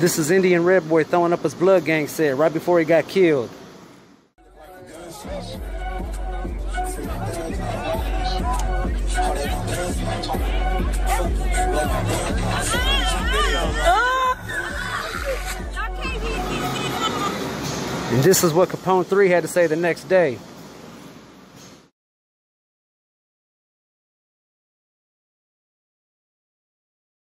This is Indian Red Boy throwing up his Blood Gang set right before he got killed. And this is what Kapone 3 had to say the next day.